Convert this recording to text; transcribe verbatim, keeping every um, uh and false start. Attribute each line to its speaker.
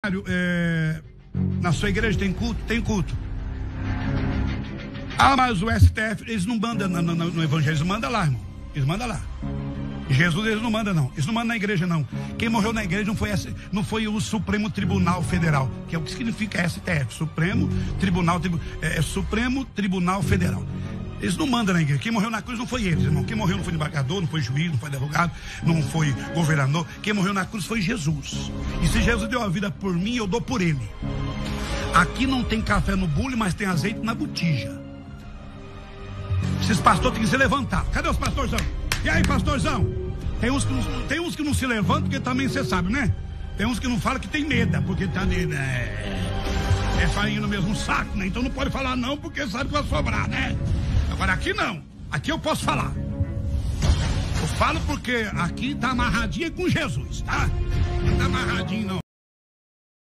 Speaker 1: Mário, é, na sua igreja tem culto? Tem culto. Ah, mas o S T F, eles não mandam no, no, no evangelho, eles mandam lá, irmão. Eles mandam lá. Jesus, eles não mandam, não. Eles não mandam na igreja, não. Quem morreu na igreja não foi, essa, não foi o Supremo Tribunal Federal, que é o que significa S T F, Supremo Tribunal, é, é Supremo Tribunal Federal. Eles não mandam na igreja. Quem morreu na cruz não foi eles, irmão. Quem morreu não foi desembargador, não foi juiz, não foi advogado, não foi governador. Quem morreu na cruz foi Jesus. E se Jesus deu a vida por mim, eu dou por ele. Aqui não tem café no bule, mas tem azeite na botija. Esses pastores têm que se levantar. Cadê os pastorzão? E aí, pastorzão? Tem uns que não, tem uns que não se levantam, porque também você sabe, né? Tem uns que não falam que tem medo, porque tá de, é, é farinha no mesmo saco, né? Então não pode falar não, porque sabe que vai sobrar, né? Agora aqui não. Aqui eu posso falar. Eu falo porque aqui tá amarradinho com Jesus, tá? Não tá amarradinho não.